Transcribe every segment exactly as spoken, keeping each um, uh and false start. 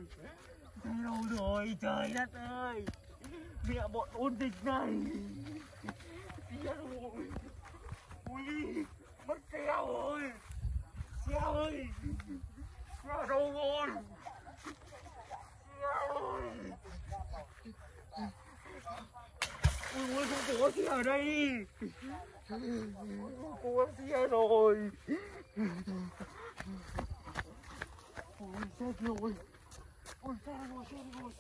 Thế đâu rồi, trời đất ơi. Mẹ bọn ôn dịch này. Chết rồi. Ui, mất xe rồi. Xe ơi. Xe đâu rồi? Xe ơi. Ui, không có xe ở đây. Không có xe rồi. Ôi, xe rồi. Ôi, xe rồi, xe rồi.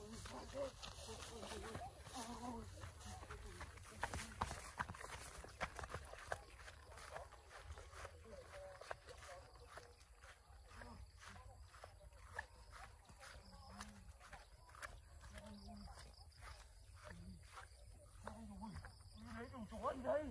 Lấy đồng chó đi đây.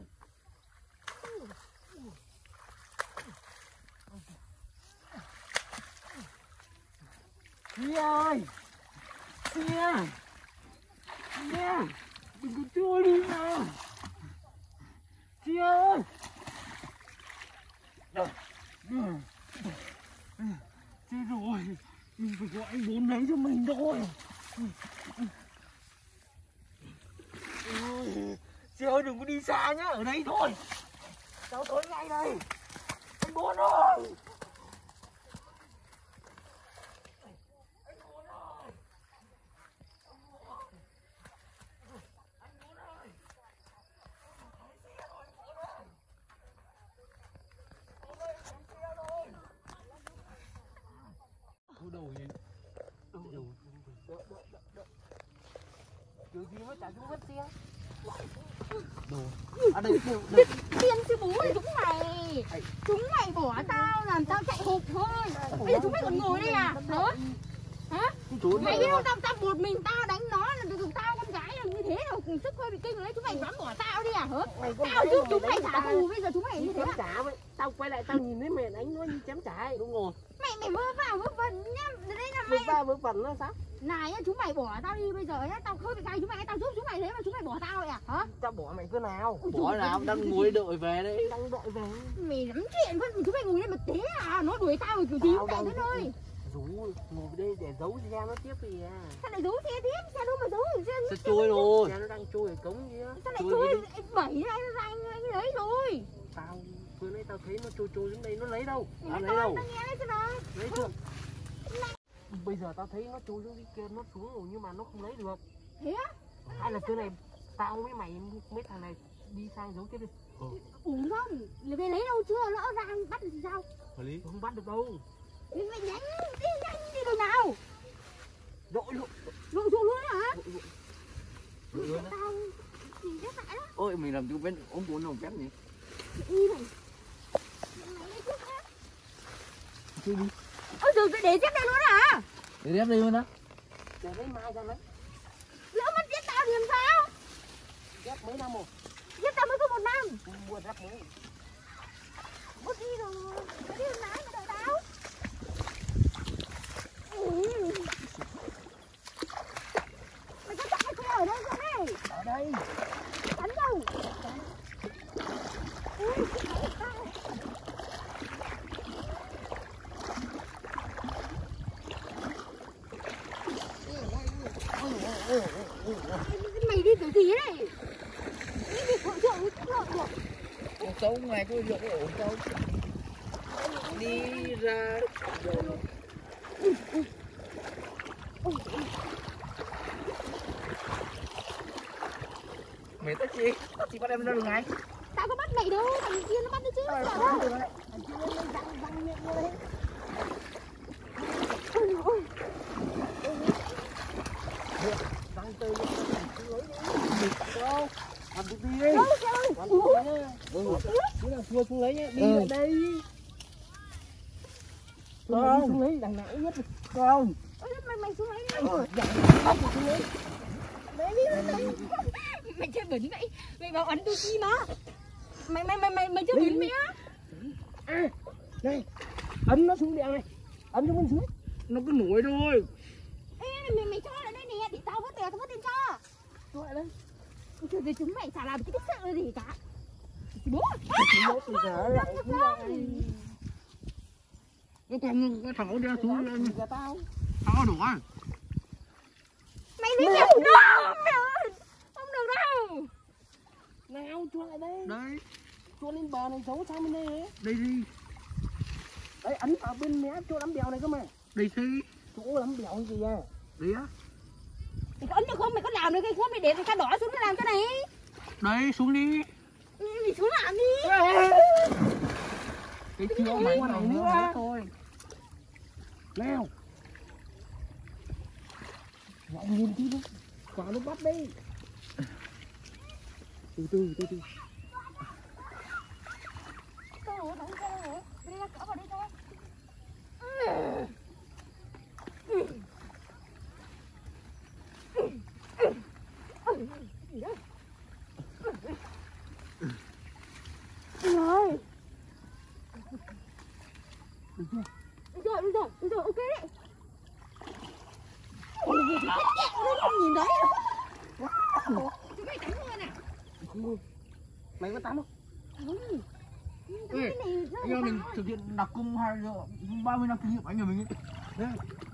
Chị ơi, chị ơi, chị ơi, đừng có trôi đi mà. Chị ơi. Chết rồi, mình phải gọi anh Bốn lấy cho mình thôi. Chị ơi, đừng có đi xa nhá, ở đây thôi. Cháu tới ngay đây. Anh Bốn ơi. Đầu gì? Đầu đầu. Đợi đợi đợi đợi. Điều gì mới trả chúng mất xe? Đồ. À đây đều đều. Điên chứ bố ơi, chúng mày. Chúng mày bỏ tao làm tao chạy hụt thôi. Bây giờ chúng mày còn ngồi đây à? Hả? Hả? Mày biết không, tao tao một mình tao đánh nó là được, tao con gái là như thế là sức hơi bị kinh rồi đấy. Chúng mày dám bỏ tao đi à? Hả? Tao giúp chúng mày trả thù, bây giờ chúng mày như thế à? Trả vậy. Tao quay lại tao nhìn thấy mẹ đánh nó như chém trái. Đúng rồi. Mày mày vớ vào vớ vẩn nhá. Đây là Vớ mày. va vớ vẩn nó sao? Này nhá, chúng mày bỏ tao đi bây giờ nhá, tao hơi bị cay chúng mày, tao giúp chúng mày thế mà chúng mày bỏ tao vậy à? Hả? Tao bỏ mày cứ nào? Bỏ nào, đang ngồi đợi về đấy. Đang đợi về. Mày lắm chuyện với chúng mày ngồi đây mà thế à? Nó đuổi tao rồi kiểu gì cũng chạy đến nơi. Rú ngồi đây để giấu xe nó tiếp thì à. Sao lại giấu xe tiếp? Xe đâu mà giấu xe. Xe trôi rồi. Xe nó đang trôi ở cống kia. Sao lại trôi bảy anh anh anh lấy rồi. Tao vừa nãy tao thấy nó trôi trôi xuống đây, nó lấy đâu? À, lấy đâu? Tao nghe đấy xem nào. Lấy chưa? Bây giờ tao thấy nó trôi xuống đi kia, nó xuống rồi nhưng mà nó không lấy được. Thế á? Hay là cái này tao với mày mấy thằng này đi sang giấu tiếp đi. Ừ. Ủa không, người về lấy đâu chưa, lỡ ra bắt được thì sao? Hợp lý. Không bắt được đâu. Đi mày nhanh, đi nhanh đi đường nào? Dội luôn. Lội xuống luôn hả? Dội luôn. Tao nhìn cái phải đó. Ôi, mình làm chú bên ông Bốn không phép nhỉ? Đi này. Mày lấy chút á. Chơi đi. Ôi trời, để dép đây luôn hả? Để dép đây luôn á. Để lấy mai ra lấy. Lỡ mất dép tao thì làm sao? Dép mấy năm rồi? Dép tao mới có một năm. Mua dép mới. Bớt đi rồi. Mày đi đường lái mà đợi tao. Ừ. Mày có chạy xe ở đây không đây? Ở đây. Bắn đâu? Ừ. Mày đi kiểu gì đấy? Đi việc hội trợ cũng lộn được. Ổn sâu ngoài có rượu ổn sâu. Đi ra rồi. Mày tất chị, chị bắt em ra đường này. Tao có bắt mày đâu, thằng kia nó bắt đấy chứ. Ờ, Sao được rồi. Anh chưa lên răng răng miệng lên. ôi ôi. Răng tơi lên không lấy đi. Đâu? Làm cái gì đi? Đâu trời. Ừ. Cứ là xua xuống lấy nhá, đi lại đây. Không. Xuống lấy đằng nào cũng nhất. Không. Mày mày xuống lấy đi. Ờ, dạ. Xuống lấy. Đấy đi đây. Mày chơi bẩn vậy. Mày bảo ấn đôi chi mà. Mày mày mày mày mày chơi bẩn mày á. À, đây. Ấn nó xuống đèo này. Ấn cho mình xuống. Nó cứ nổi thôi. Ê mày mày cho lại đây nè, để tao vớt tiền, tao vớt tiền cho. Cho lại đây. Chứ thì chúng mày chả làm cái tích sự gì cả. Bố. Bố thì giờ lại cứ lại. Cái con cái thằng nó đeo xuống lên. Tao. Không có đủ ăn. Mày đi nhầm đó. Mẹ ơi. Không được đâu. Nào cho lại đây. Đây. Cho lên bờ này giấu sang bên đây ấy. Đây đi. Đấy ấn vào bên mé chỗ đám bèo này cơ mà. Đây thi. Chỗ đám bèo như gì à? Đấy á. Mày có ấn được không? Mày có làm được hay không? Mày để cái đỏ xuống nó làm cái này. Đây xuống đi. Mày xuống làm đi. Cái chưa mày này này nữa. nữa thôi. Nào. Vọng nhìn tí nữa. Quả nó bắt đi. Từ từ từ từ. Đâu rồi? Đâu rồi? Đi ra cỡ vào đây thôi. Rồi. Được chưa? Được rồi, được rồi, được rồi, ok đấy. Nó không nhìn đấy. Chúng mày đánh luôn à? Không. Mày có tắm không? Không. Ê, anh em mình thực hiện đặc cung hai ba mươi năm kinh nghiệm anh nhà mình ấy. Đây.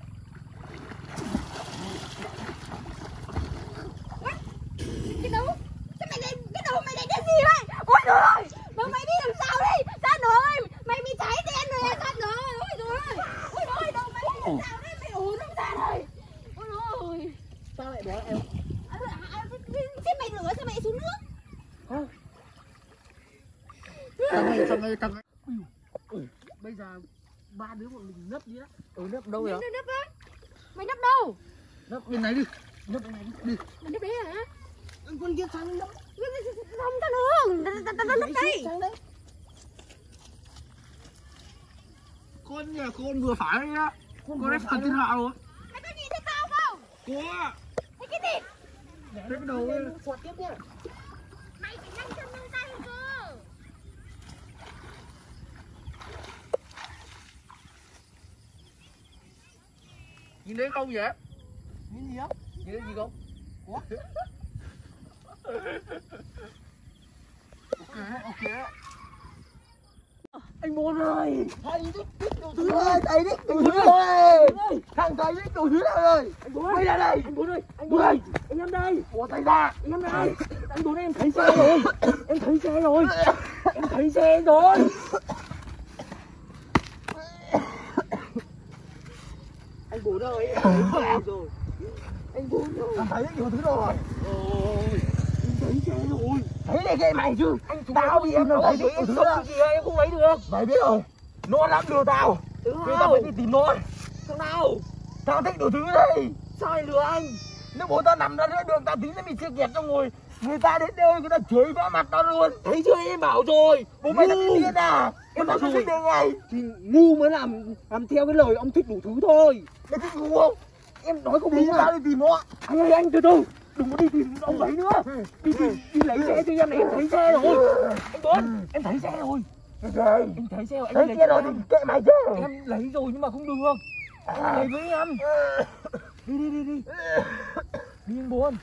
Cái đầu, sao mày lại, cái đầu mày lại cái gì vậy? Ôi trời ơi, mà mày đi làm sao đây? San rồi, mày bị cháy đen rồi, San rồi. Ôi trời ơi, ôi trời ơi, đầu mày đi làm sao đây? Mày ổn không San ơi? Ôi trời ơi. Sao lại bỏ em? À, à, thế mày rửa sao mày xuống nước? Hả? Thằng này, thằng này, thằng này. Bây giờ ba đứa bọn mình nấp đi á. Ừ nấp đâu Mày vậy? nấp á? Mày nấp đâu? Nấp bên này đi. Nấp bên này đi. Đi. Mày nấp đấy hả? Con kia sang nấp. Không ta nữa, ta ta ta ta nấp đây. Sang đấy. Con nhà con vừa phải đấy á. Con Con đấy phần thiên hạ rồi. Mày có nhìn thấy tao không? Có. Thấy cái gì? Đấy cái đầu ấy. Xoạt tiếp nha. Mày phải nhanh chân nhanh tay cơ. Nhìn thấy không vậy? Nhìn gì á? Nhìn thấy gì không? Ủa? Ok, ok. Anh Bốn ơi. Thầy đích đích đủ thứ Ơi, thầy đích đủ thứ ơi. Thằng thầy đích đủ thứ rồi. Anh Bốn ơi. Quay ra đây. Anh Bốn ơi. Anh Bốn Bốn ơi. ơi. Anh em đây. Bỏ tay ra. Anh em đây. Anh Bốn ơi, em thấy xe rồi. Em thấy xe rồi. Em thấy xe rồi. Anh Bốn ơi, em thấy xe rồi. Anh Bốn ơi. Thằng thầy đích đủ thứ rồi. Ôi, em thấy xe rồi. Thấy này cái mày chứ. Anh chúng Tao bị em nó thấy thấy đủ thứ không đó. cái gì em không lấy được. Mày biết rồi. Nó lắm lừa tao. Từ Bây giờ phải đi tìm nó. Thằng nào? Tao thích đủ thứ đây. Sao lại lừa anh? Nếu bố tao nằm ra giữa đường tao tính nó bị xe kẹt trong ngồi. Người ta đến đây người ta chửi vỡ mặt tao luôn. Thấy chưa, em bảo rồi. Bố mày là Ngu. cái điên à? Em Em bảo bảo rồi. thích đường này. Thì ngu mới làm làm theo cái lời ông thích đủ thứ thôi. Mày thích ngu không? Em nói không Đi đúng tao à? đi tìm nó. Anh ơi anh từ từ, đừng có đi tìm ông ấy nữa. Đi đi đi lấy xe cho em này, em thấy xe rồi. Anh Tuấn, em thấy xe rồi. Cái gì? Em thấy xe rồi, anh Thấy lấy kia cho rồi thì em. kệ mày chứ. Em lấy rồi nhưng mà không được. Anh lấy với em. Đi đi đi đi. Đi anh Bốn.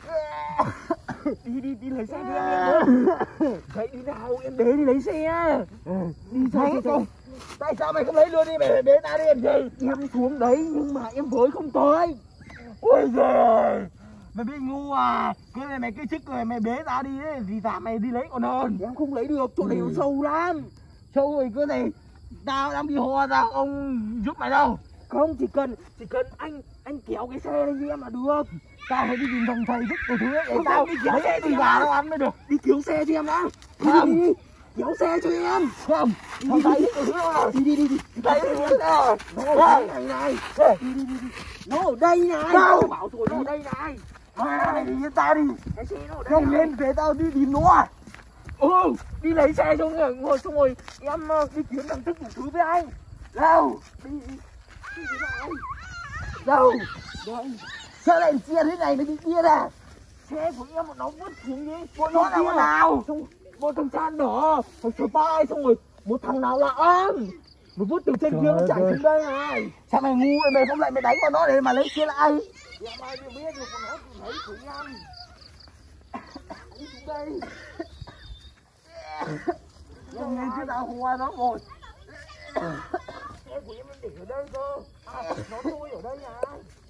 Đi đi đi lấy xe đi em em Bốn. Chạy đi nào, em bế đi lấy xe. Đi Thấy thôi không? Tại sao mày không lấy luôn đi mày bế tao đi em gì? em xuống đấy nhưng mà em với không tới. Ôi giời. Mày biết ngu à? Cái này mày cái chức rồi mày bế tao đi ấy, thì tao mày đi lấy còn hơn. Em không lấy được, chỗ này nó sâu lắm. Sâu rồi cái này tao đang bị ho tao không giúp mày đâu. Không, chỉ cần chỉ cần anh anh kéo cái xe lên cho em là được. Tao phải đi tìm thằng thầy thích đủ thứ ấy để Không, tao đi kéo lấy xe từ đi gà em. tao ăn mới được. Đi cứu xe cho em đã. Đi, Không. đi, đi. Kéo xe cho em. Không, thằng thầy thích đủ thứ rồi. Đi đi đi đi. Thầy thích đủ thứ rồi. Nó ở đây này. Đi đi đi đi. Nó ở đây này. Đâu? Tao bảo rồi, nó ở đây này. Mày này đi với tao đi. Cái xe nó ở đây. Không này. lên để tao đi tìm nó. Ừ, đi lấy xe xong rồi ngồi xong rồi em ờ, đi kiếm thằng thích đủ thứ với anh. Đâu? Đi đi. Đi thế nào? Đâu? Đây. Sao lại chia thế này mày bị chia à? Xe của em nó vứt xuống đi. Bọn nó là kia. con nào? Xong một thằng San đỏ, thằng Spy xong rồi một thằng nào là ông. Nó vứt từ trên kia nó chạy xuống đây này. Sao mày ngu vậy? Mày không lại mày đánh vào nó để mà lấy kia lại? Em ai chưa biết được con nó thì lấy của em. Đi xuống đây. Nó nghe chứ tao hoa nó rồi. Xe của em để ở đây cơ. À, nó tôi ở đây này.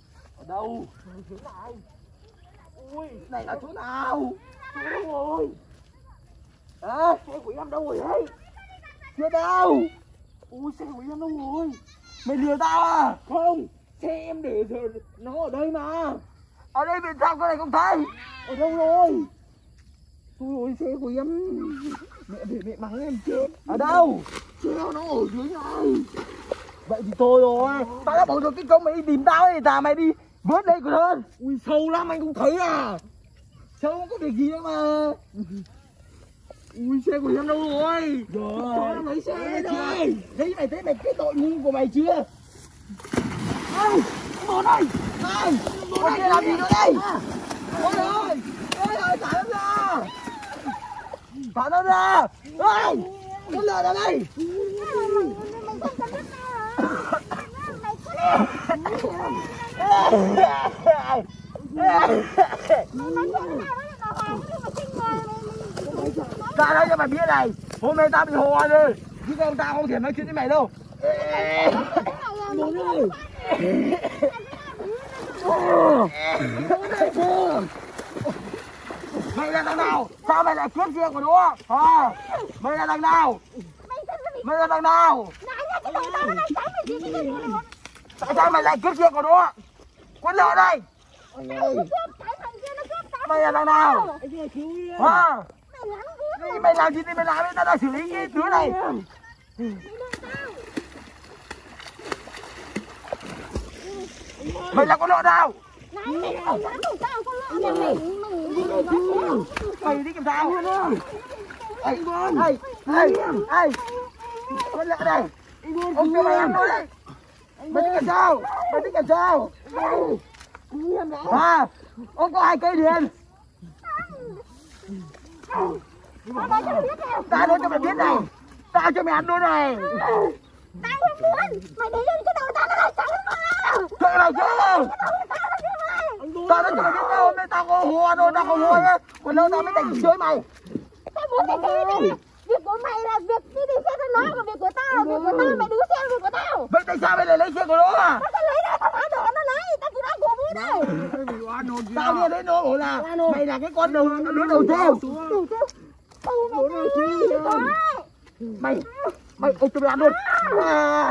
Đâu? Chỗ nào? Ui, này là chỗ nào? Chỗ đâu rồi? À, xe của em đâu rồi đấy? Chưa đâu? Ui, xe của em đâu rồi? Mày lừa tao à? Không, xe em để rồi, nó ở đây mà. Ở đây bên trong cái này không thấy. Ở đâu rồi? Ôi ôi, xe của em. Mẹ để mẹ mắng em chết. Ở đâu? Xe nó ở dưới này. Vậy thì thôi rồi. Tao đã bỏ được cái công mày đi tìm tao thì thà mày đi vớt đây còn hơn. Ui, sâu lắm anh không thấy à? Sao không có việc gì đâu mà. Ui, xe của em đâu rồi? Rồi. Cho lấy xe Đấy đây chưa? rồi. Thấy mày thấy mày cái tội ngu của mày chưa? Ôi, bố đây. Này, con kia làm gì nữa đây? Ôi ơi, ôi ơi, thả nó ra. Thả nó ra. Ôi, con lợn ở đây. Mày không cần biết tao hả? Mày có Tao nói cho mày biết này, hôm nay tao bị hò rồi, chứ không tao không thể nói chuyện với mày đâu. Bố ơi. Mày là thằng nào? Sao mày lại cướp xe của nó? À, mày là thằng nào? Mày là thằng nào? Tại sao mày lại cướp xe của nó? Quân lợn đây. Mày là thằng nào? Anh ơi, cứu đi. À, đi mày làm gì thì mày làm đi, tao đang xử lý cái đứa này. Mày là con lợn nào? Mày đi kiểm tra. Ê, ê, ê, ê, con lợn này. Ông cho mày ăn thôi đấy. Mày thích làm sao? Mày thích làm sao? À, ông có hai cây điền. Tao nói cho mày biết này. Tao cho mày ăn luôn này. Tao không muốn. Mày để lên cái đầu tao nó là trắng mà. Chuyện này chứ. Tao nói cho mày biết đâu, hôm nay tao có hùa rồi, tao không hùa nhá. Còn lâu tao mới đánh chơi mày. Tao muốn cái xe đi. Việc của mày là việc đi đi xe cho nó, còn việc của tao là việc của tao. Mày đứng xe là việc của tao. Vậy tại sao mày lại lấy xe của nó à? Tao sẽ lấy ra, tao phá đồ nó lấy. Tao chỉ nói của vui đâu. Tao nghe thấy nó bảo là mày là cái con đầu đứa đầu tiên. Đủ chưa? Tù mày đi đi có. Mày, mày ông cho mày ăn luôn. À,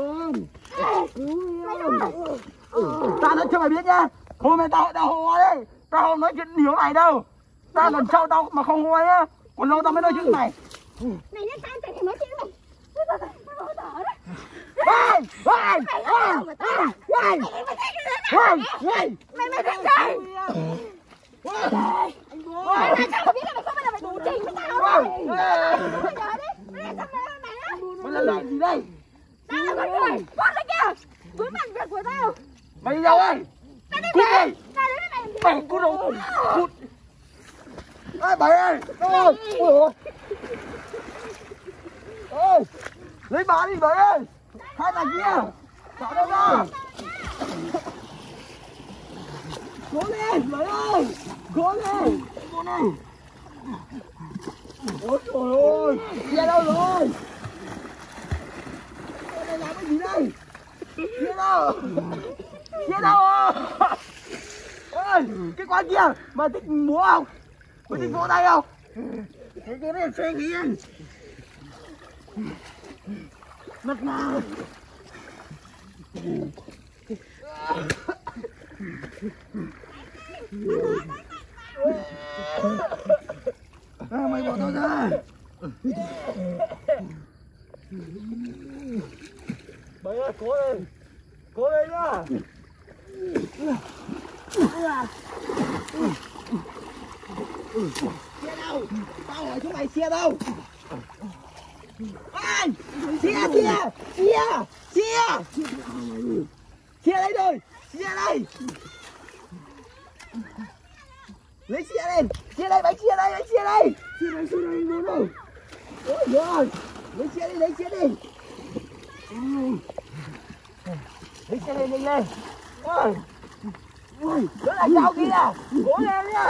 tao nói cho mày biết nhá. Hôm nay tao tao hùa đấy. Tao không nói chuyện nhiều mày đâu. Tao lần sau tao mà không hùa nhá. Còn lâu tao mới nói chuyện với mày. Này nhá, tao chẳng thể nói chuyện với mày. Tao tao tao thở đấy. Ê! Ê! Ê! Ê! Ê! Mày mày thích chơi. Mày mày sao biết là mày không phải là mày đủ trình với tao đâu. Bây giờ đi. Mày sao mày mày á? Mày làm lại gì đây? Tao là con người. Con này kìa. Vướng mặt việc của tao. Mày đi đâu đây? Tao đi Cút về. đi! Tao đến với mày. Mày cút đâu? Cút! Ê bà ơi! Ôi! Ôi! Ê! Lấy bà đi bà ơi! Hai thằng kia! Trả đâu ra? Cố lên bà ơi! Cố lên! Cố lên! Ôi trời ơi! Xe đâu rồi? Xe này làm cái gì đây? Xe đâu? Xe đâu à? Ê! Cái quán kia! Mày thích múa không? Mày thích vỗ tay không? Cái kia này xe kia! Mặt nào? À, mày bỏ tao ra. Mày ơi, cố lên. Cố lên nhá. Xe đâu? Tao hỏi chúng mày xe đâu? Ai? Xe kia! Xe! Xe! Xe đây rồi! Xe đây! Lấy xe lên! Xe đây, bánh xe đây, bánh xe đây! Xe đây, xe đây, luôn rồi! Ôi rồi! Lấy xe đi, lấy xe đi! Lấy xe lên, nhanh lên! Ôi! Ôi! Đó là sao kia! Cố lên nhá!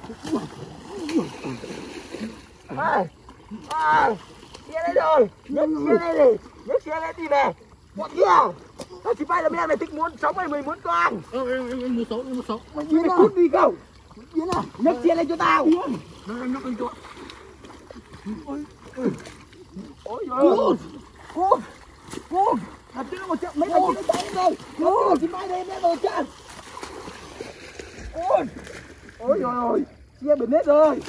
Ai! Ai! Xe đây rồi! Nhấc xe lên đi! Nhấc xe lên đi về! Bọn kia! Tao chỉ bay là mẹ mày thích muốn sống hay mày muốn con? Ờ, em, em, em muốn sống, em muốn sống. Mày mày cút đi không? Yến à, nhấc xe lên cho tao. Yến, đây nhấc lên cho. Ôi, ôi giời ơi. Cút, cút. Thật chứ một trận mấy thằng kia nó đánh rồi. Cút, chỉ bay đây em rồi chân. Ôi, ôi giời ơi, xe bị nết rồi.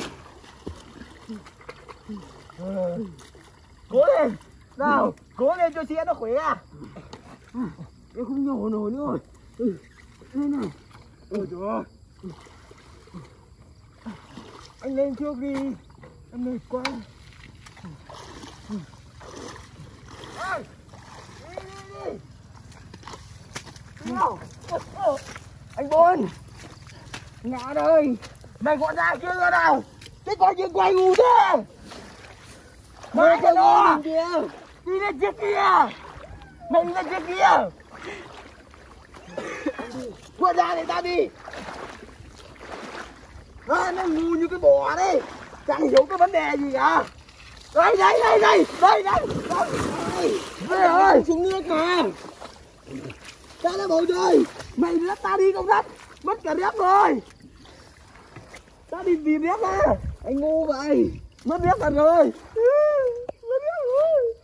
Cố lên, nào, cố lên cho xe nó khỏe. Em không nhổ nổi nữa rồi. Đây này. Ôi trời ơi. Anh lên trước đi. Em mệt quá. Ê, đi đi đi. Nào. Anh Bốn. Ngã đây. Mày gọi ra kia ra nào. Cái con kia quay ngu thế. Mày cái đó. Đi lên chiếc kia. Mày đi lên chiếc kia. Gọi ra để tao đi. À, nó ngu như cái bò đấy. Chẳng hiểu cái vấn đề gì cả. Đây đây đây đây. Đây đây. Đây. Đây ơi. Xuống nước mà. Tao đã bầu rồi. Mày dắt tao đi không dắt. Mất cả dép rồi. Tao đi tìm dép ra. Anh ngu vậy. Mất dép thật rồi. Mất dép rồi.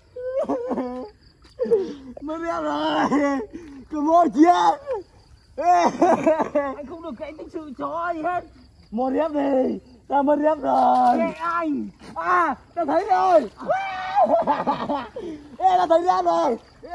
Mất dép rồi. Cầm môi chia. Anh không được cậy tích sự chó gì hết. Một dép đi. Tao mất dép rồi. Kệ anh. À, tao thấy rồi. Ê, tao thấy dép rồi.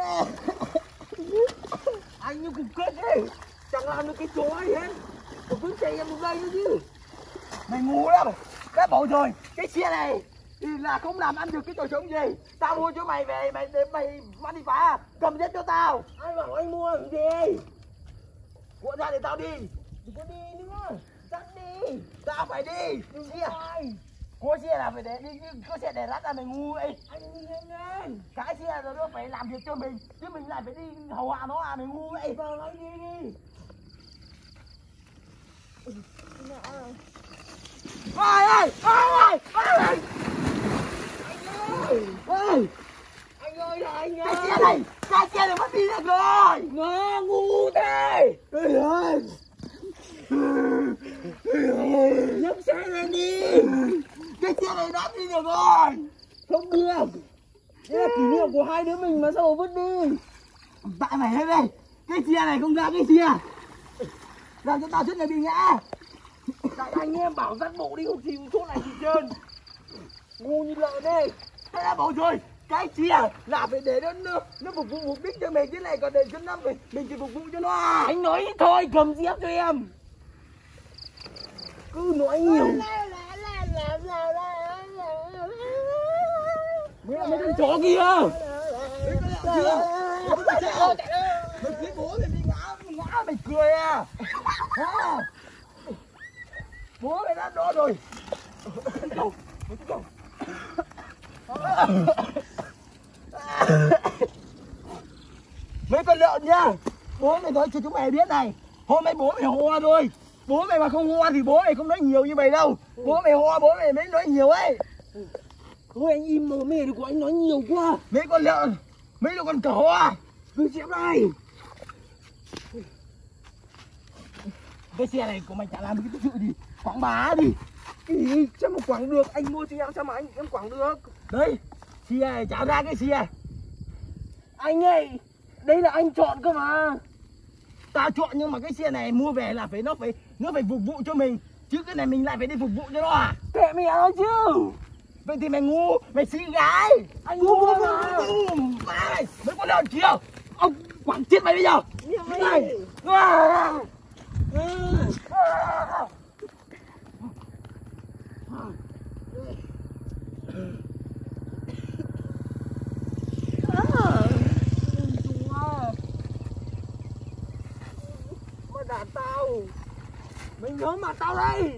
Anh như cục kết ấy. Chẳng làm được cái chó gì hết. Tôi cứ chạy em một giây nữa chứ. Mày ngu lắm. Đã bảo rồi. Cái xe này thì là không làm ăn được cái trò trống gì. Tao mua cho mày về. Mày để mày mang đi phá. Cầm dép cho tao. Ai bảo anh mua làm gì. Gọi ra để tao đi. Đừng có đi nữa. Dắt đi. Tao phải đi. Đừng xe. Có xe là phải để đi. Có xe để lát ra mày ngu ấy. Anh đi nhanh lên. Cái xe rồi nó phải làm việc cho mình. Chứ mình lại phải đi hầu hạ nó à mày ngu ấy. Vâng anh đi đi. Ai ơi. Ai ơi. Ai ơi. Ơi. Anh ơi là anh ơi. Cái xe này. Cái xe này mất đi được rồi. Nó ngu thế. Ôi ơi. Nhấc xe lên đi. Cái xe này đắp đi được rồi. Không được. Đây là kỷ niệm của hai đứa mình mà sao mà vứt đi. Tại mày hết đây. Cái xe này không ra cái xe. Làm cho tao suốt ngày bị ngã. Tại anh em bảo dắt bộ đi không thì chỗ này thì trơn. Ngu như lợn đây. Thế đã bảo rồi. Cái xe là phải để nó nó phục vụ mục đích cho mình, cái này còn để cho nó mình mình chỉ phục vụ cho nó. Anh nói thôi, cầm dép cho em. Cứ nói nhiều. Mấy mấy con chó kia. Mấy con kia. Mày thấy bố mày bị ngã, ngã mày cười à? À. Bố mày đã đó rồi. Đâu? Đâu? Mấy con lợn nha. Bố mày nói cho chúng mày biết này. Hôm nay bố mày hoa rồi. Bố mày mà không hoa thì bố mày không nói nhiều như mày đâu. Bố mày hoa bố mày mới nói nhiều ấy. Thôi anh im mà mẹ đừng có anh nói nhiều quá. Mấy con lợn. Mấy con cẩu à. Cứ chém đây. Cái xe này của mày chả làm cái chuyện gì. Quảng bá đi. Cái gì sao mà quảng được. Anh mua cho em sao mà anh em quảng được. Đấy. Xe này chả ra cái xe. Anh ơi. Đây là anh chọn cơ mà. Tao chọn nhưng mà cái xe này mua về là phải nó phải nó phải phục vụ cho mình. Chứ cái này mình lại phải đi phục vụ cho nó à. Kệ mẹ nó chứ. Vậy thì mày ngu, mày xí gái. Anh ngu mà. Mày, mấy con lợn kia. Ông quảng chết mày bây giờ. Này. Mày đạp tao. Mày nhớ mặt tao đây.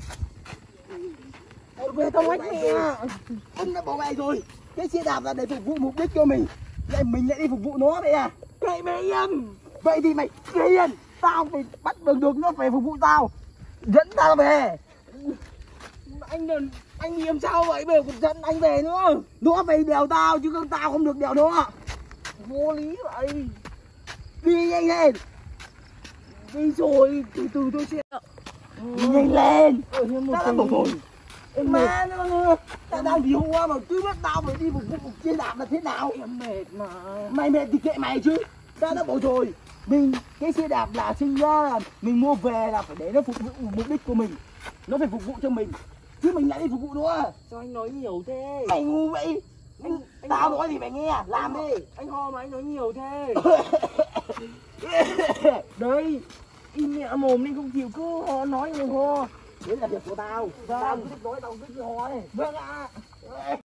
Ôi về tao anh mẹ. Anh đã bảo mày rồi. Cái xe đạp là để phục vụ mục đích cho mình. Lại mình lại đi phục vụ nó vậy à. Kệ mày em. Vậy thì mày yên. Tao phải bắt đường được nó phải phục vụ tao. Dẫn tao về. Anh đừng. Anh làm sao vậy. Bây giờ còn dẫn anh về nữa. Nó phải đèo tao chứ không tao không được đèo nó. Vô lý vậy. Đi nhanh lên. Đi rồi, từ từ tôi sẽ. Đi nhanh lên. Tao đã bảo rồi. Em má nó tao đang bị hoa mà cứ biết tao phải đi một vụ một chia đạp là thế nào? Em mệt mà. Mày mệt thì kệ mày chứ. Tao đã bảo rồi. Mình cái xe đạp là sinh ra là mình mua về là phải để nó phục vụ mục đích của mình. Nó phải phục vụ cho mình. Chứ mình lại đi phục vụ nữa. Sao anh nói nhiều thế? Mày ngu vậy. Anh, anh Tao ho, nói thì mày nghe, làm đi. anh ho mà anh nói nhiều thế. Đấy, im mẹ mồm nên không chịu cứ ho nói nhiều ho. Đấy là việc của tao. Vâng. Tao cứ thích nói tao cứ thích nói. Vâng ạ.